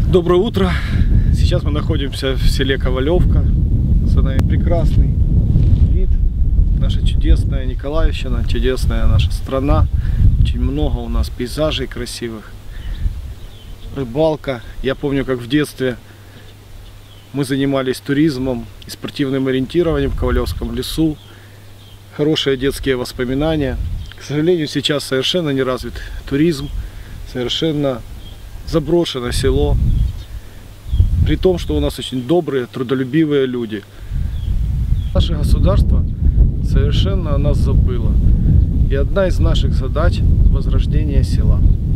Доброе утро! Сейчас мы находимся в селе Ковалевка. Прекрасный вид. Наша чудесная Николаевщина, чудесная наша страна. Очень много у нас пейзажей красивых. Рыбалка. Я помню, как в детстве мы занимались туризмом и спортивным ориентированием в Ковалевском лесу. Хорошие детские воспоминания. К сожалению, сейчас совершенно не развит туризм. Совершенно заброшено село. При том, что у нас очень добрые, трудолюбивые люди. Наше государство совершенно о нас забыло. И одна из наших задач – возрождение села.